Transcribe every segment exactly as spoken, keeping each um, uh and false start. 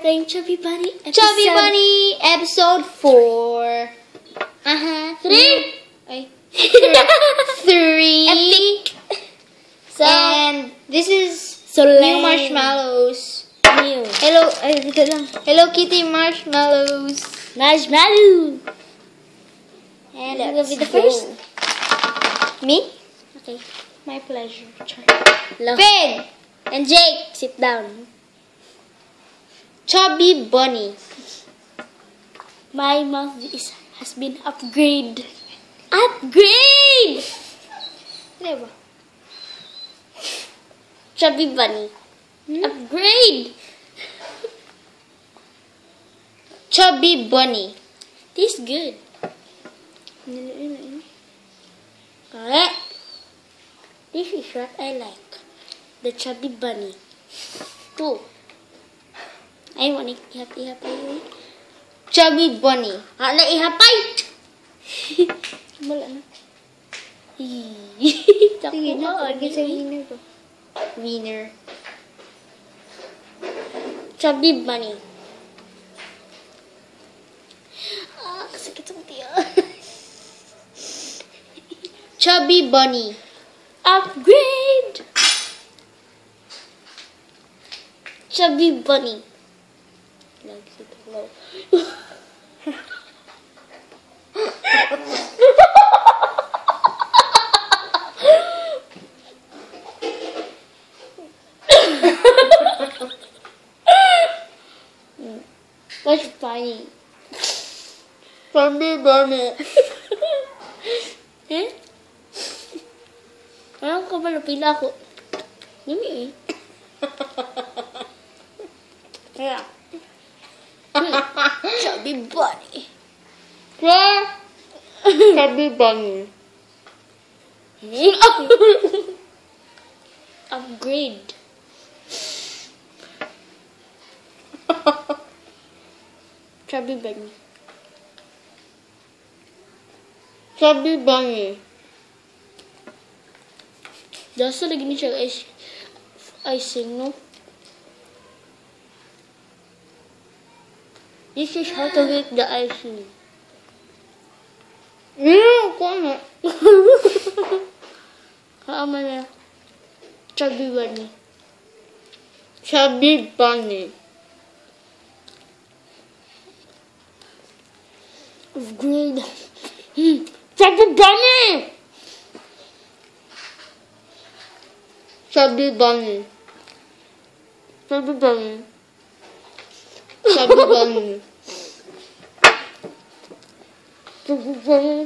playing Chubby Bunny. Episode... Chubby Bunny episode four. Uh huh. Three. Ay. Three. Epic. So, and this is so new lame. marshmallows. New. Hello, Ay, dito lang. Hello Kitty marshmallows. Marshmallow. And You will let's be the go. first. Me? Okay. My pleasure. Char. Pig and Jake. Sit down. Chubby Bunny. My mouth is has been upgraded. Upgrade! Diba? Chubby Bunny. Hmm? Upgrade. Chubby Bunny. Tastes good. Correct. This is what I like. The Chubby Bunny. Two. I want to ihap-ihapay. Chubby Bunny. Hala, ihapay! Wala na. Tako Sige na, ka. lagay sa wiener ko. Wiener. Chubby Bunny. Ah, kasakit ang tiyan. Chubby Bunny. Upgrade! Chubby Bunny. Lagi sa tulaw. That's funny. Chubby Bunny. Eh? Parang ka ba napila ako? Yumi eh. Yeah. Chubby Bunny. Yeah. Chubby Bunny. Upgrade. Chubby Bunny. Chubby Bunny. Dasa lagi ni siya ice, icing, no? This is how to make the icing. Yeah, kung Kaama na. Chubby Bunny. Chubby Bunny. Upgrade. Hmm. Chubby Bunny! Chubby Bunny. Chubby Bunny. Chubby Bunny. Chubby Bunny.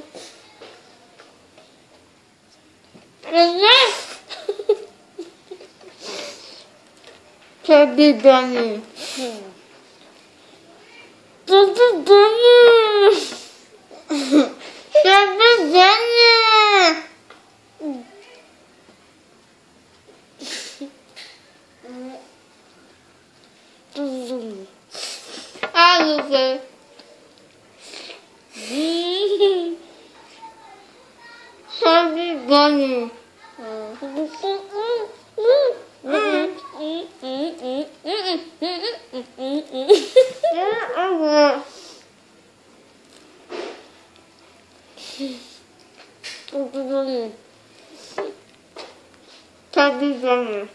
Chubby Bunny. Chubby Bunny! Chubby Bunny. Ah, okay. Chubby Bunny. Chubby Bunny.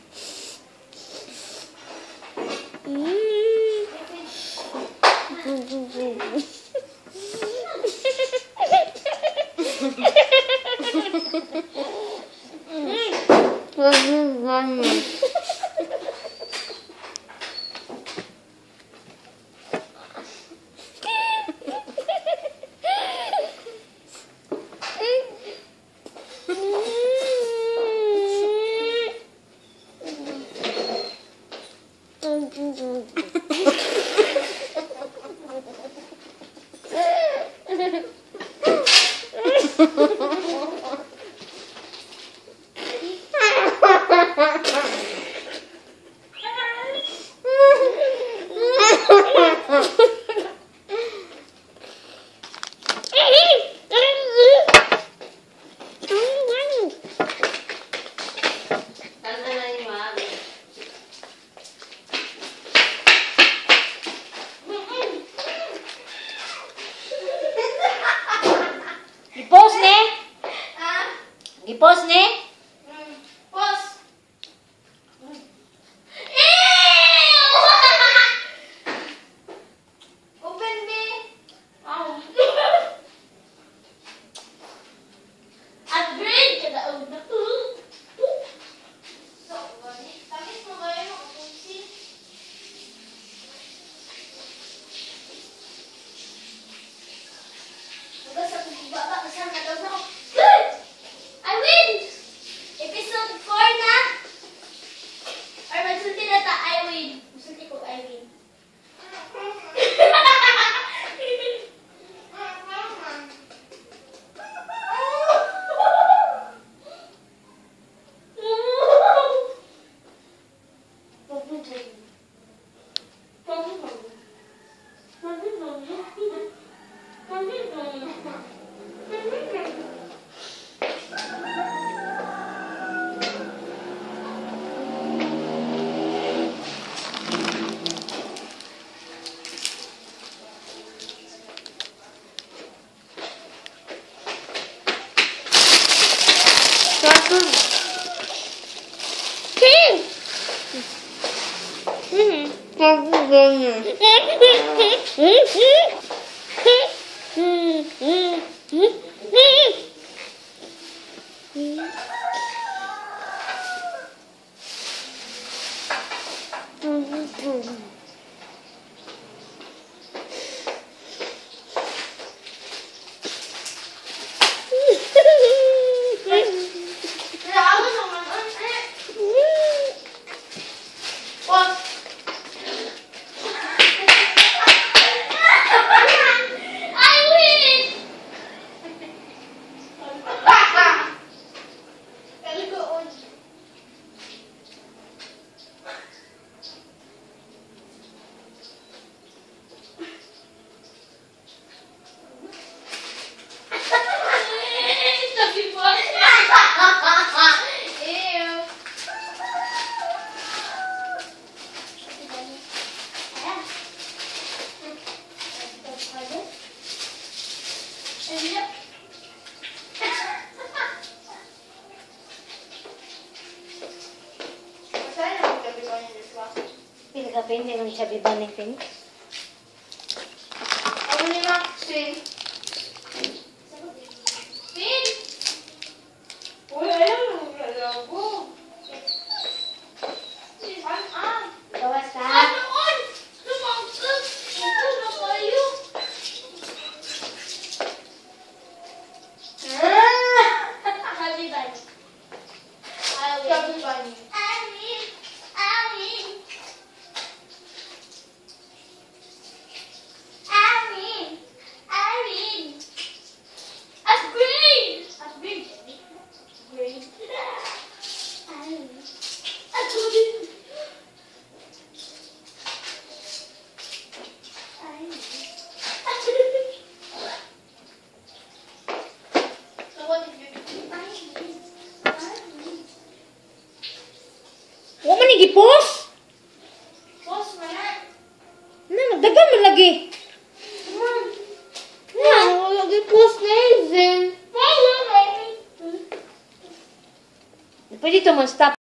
I-pause ni? Pause. Open me. Upgrade ka na una. So, gani. Tapos mo kayo ng pusi. Hanggang sa baba, kasama daw na ako. Good! I win! Episode four na. Or magsulti na ta, I win. Magsulti ko, I win. Satu. King. Hmm. Satu gani. Pinagapin, hindi siya bibaling pin. Ako ni Maxine. Win! Uy, ayun ang galago. Gawas ka. Anoon? Lumangkag! Ito na kayo! Happy birthday. I win. Sabi ba niya? I win. I win. I win. I win. Upgrade! Upgrade. Upgrade. I win. Upgrade. I win. So what did you do? I win. I win. Huwag man i-post. Pause mo na. Na, nagdagan man lagi. Come on. Yeah, wala i-post na yun. Pwede ito mo stop.